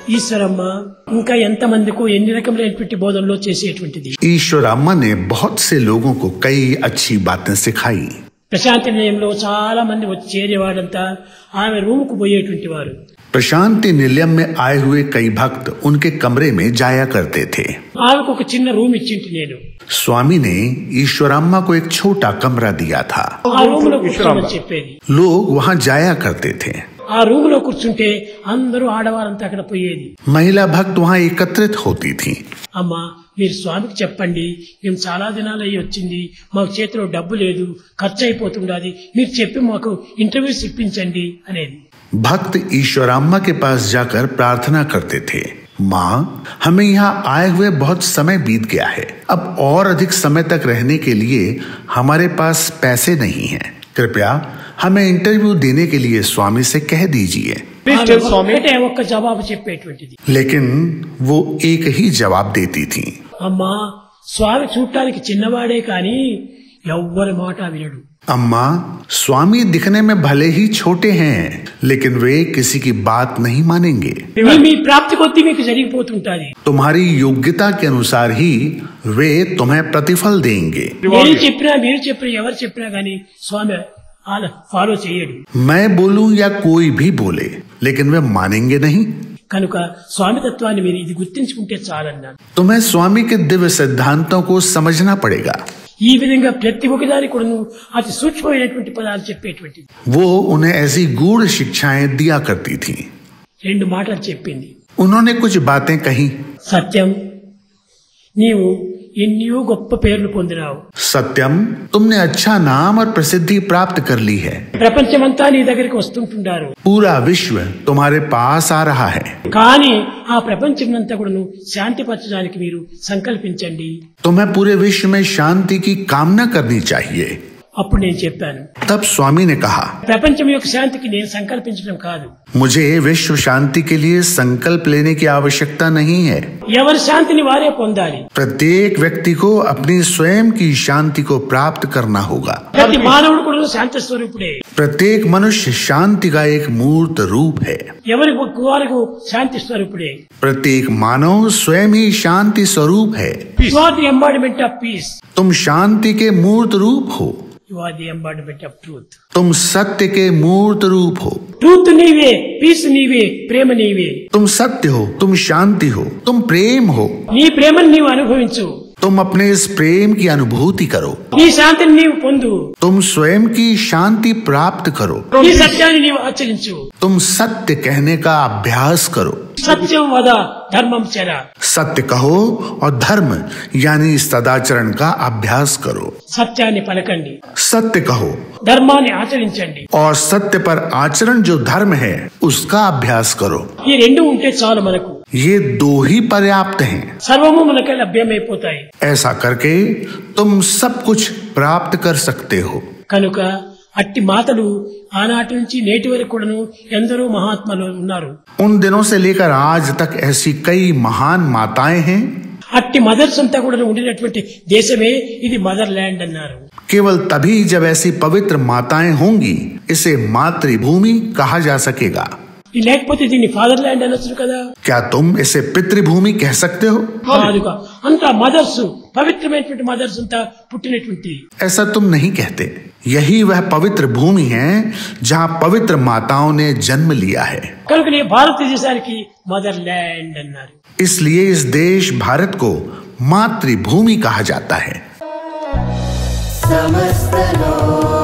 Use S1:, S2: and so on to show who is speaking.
S1: ఈశ్వరమ్మ ఇంకా ఎంతమందికో ఎన్ని రకములైనటువంటి బోధనలో చేసేటువంటిది.
S2: ईश्वरम्मा ने बहुत से लोगों को कई अच्छी बातें सिखाई.
S1: ప్రశాంతి నిలయంలో చాలా మంది వచ్చి చేరేవాడంతా ఆమె రూమ్ కు పోయేటువంటి వారు.
S2: प्रशांति निलयम में आए हुए कई भक्त उनके कमरे में जाया करते थे.
S1: ఆమెకు ఒక చిన్న రూమ్ ఇచ్చింటి నేను.
S2: स्वामी ने ईश्वरम्मा को एक छोटा कमरा दिया था.
S1: ఆ రూమ్ లో కూర్చోమని చెప్పేది.
S2: लोग वहाँ जाया करते थे.
S1: ఆ రూమ్ లో కూర్చుంటే అందరూ ఆడవారంతా అక్కడ పోయేది.
S2: महिला भक्त वहाँ एकत्रित होती थी.
S1: అమ్మా మీరు స్వామికి చెప్పండి, మేము చాలా దినాలు అయ్యి వచ్చింది, మాకు చేతిలో డబ్బు లేదు, ఖర్చు అయిపోతుండాది, మీరు చెప్పి మాకు ఇంటర్వ్యూస్ ఇప్పించండి అనేది.
S2: भक्त ईश्वरम्मा के पास जाकर प्रार्थना करते थे, माँ हमें यहाँ आए हुए बहुत समय बीत गया है, अब और अधिक समय तक रहने के लिए हमारे पास पैसे नहीं हैं, कृपया हमें इंटरव्यू देने के लिए स्वामी से कह दीजिए.
S1: ఒక్క జవాబు చెప్పేటువంటిది.
S2: लेकिन वो एक ही जवाब देती थी,
S1: అమ్మా స్వామి చూడటానికి చిన్నవాడే కానీ ఎవ్వరి మాట వినడు.
S2: अम्मा स्वामी दिखने में भले ही छोटे हैं लेकिन वे किसी की बात नहीं मानेंगे.
S1: మీ ప్రాప్తి కొద్దీ మీకు జరిగిపోతుంటాది.
S2: तुम्हारी योग्यता के अनुसार ही वे तुम्हें प्रतिफल देंगे.
S1: నేను చెప్పినా మీరు చెప్పినా ఎవరు చెప్పినా గానీ స్వామి ఫాలో చేయడు.
S2: मैं बोलूं या कोई भी बोले लेकिन वे मानेंगे नहीं.
S1: కనుక స్వామి తత్వాన్ని మీరు ఇది గుర్తించుకుంటే చాలన్నాను.
S2: तुम्हें स्वामी के दिव्य सिद्धांतों को समझना पड़ेगा.
S1: ఈ విధంగా ప్రతి ఒక్కదాని కూడా అతి సూక్ష్మమైనటువంటి పదాలు చెప్పేటువంటిది.
S2: वो उन्हें ऐसी गूढ़ शिक्षाएं दिया करती थी.
S1: రెండు మాటలు చెప్పింది.
S2: उन्होंने कुछ बातें कही.
S1: సత్యం, నీవు ఎన్నో గొప్ప పేర్లు పొందినావు.
S2: सत्यम, तुमने अच्छा नाम और प्रसिद्धि प्राप्त कर ली है.
S1: ప్రపంచమంతా నీ దగ్గరికి వస్తుంటున్నారు.
S2: पूरा विश्व तुम्हारे पास आ रहा है.
S1: కానీ ఆ ప్రపంచమంతా కూడా శాంతిపరచడానికి మీరు సంకల్పించండి.
S2: तुम्हें पूरे विश्व में शांति की कामना करनी चाहिए.
S1: అప్పుడు నేను చెప్పాను,
S2: तब स्वामी ने कहा,
S1: ప్రపంచం యొక్క శాంతికి నేను సంకల్పించడం కాదు,
S2: मुझे विश्व शांति के लिए संकल्प लेने की आवश्यकता नहीं है.
S1: ఎవరి శాంతిని వారే పొందాలి.
S2: प्रत्येक व्यक्ति को अपनी स्वयं की शांति को प्राप्त करना होगा.
S1: ప్రతి మానవుడు కూడా శాంతి స్వరూపుడే.
S2: प्रत्येक मनुष्य शांति का एक मूर्त रूप है.
S1: ఎవరి వారికి శాంతి స్వరూపుడే.
S2: प्रत्येक मानव स्वयं ही शांति स्वरूप है.
S1: You are the embodiment of peace.
S2: तुम शांति के मूर्त रूप हो.
S1: You are the embodiment of truth.
S2: तुम सत्य के मूर्त रूप हो.
S1: ట్రూత్ నీవే, పీస్ నీవే, ప్రేమ నీవే.
S2: तुम सत्य हो, तुम शांति हो, तुम प्रेम हो.
S1: నీ ప్రేమను నీవు అనుభవించు.
S2: तुम अपने इस प्रेम की अनुभूति करो.
S1: నీ శాంతిని నీవు పొందు.
S2: तुम स्वयं की शांति प्राप्त करो.
S1: నీ సత్యాన్ని నీవు ఆచరించు.
S2: तुम सत्य कहने का अभ्यास करो.
S1: సత్యం వద, ధర్మం చర.
S2: सत्य कहो और धर्म यानी सदाचरण का अभ्यास करो.
S1: సత్యాన్ని పలకండి,
S2: सत्य कहो
S1: ధర్మాన్ని ఆచరించండి.
S2: और सत्य पर आचरण जो धर्म है उसका अभ्यास करो.
S1: ఈ రెండు ఉంటే చాలు మనకు.
S2: ये दो ही पर्याप्त हैं.
S1: సర్వము మనకే లభ్యమైపోతాయి.
S2: ऐसा करके तुम सब कुछ प्राप्त कर सकते हो.
S1: కనుక అట్టి మాతలు ఆనాటి నుంచి నేటి వరకు కూడాను ఎందరో మహాత్ములు ఉన్నారు.
S2: उन दिनों से लेकर आज तक ऐसी कई महान माताएं हैं.
S1: అట్టి మదర్స్ అంతా కూడా ఉండినటువంటి దేశమే ఇది మదర్ ల్యాండ్ అన్నారు.
S2: केवल तभी जब ऐसी पवित्र माताएं होंगी इसे मातृभूमि कहा जा सकेगा.
S1: లేకపోతే దీన్ని ఫాదర్ ల్యాండ్ అనొచ్చు కదా.
S2: क्या तुम इसे पितृभूमि कह सकते हो?
S1: కాదుగా, అంతా మదర్స్, పవిత్రమైనటువంటి మదర్స్ అంతా పుట్టినటువంటి.
S2: ऐसा तुम नहीं कहते. यही वह पवित्र भूमि है जहाँ पवित्र माताओं ने जन्म लिया है.
S1: కనుక భారతదేశానికి మదర్ ల్యాండ్ అన్నారు.
S2: इसलिए इस देश भारत को मातृभूमि कहा जाता है.
S3: समस्त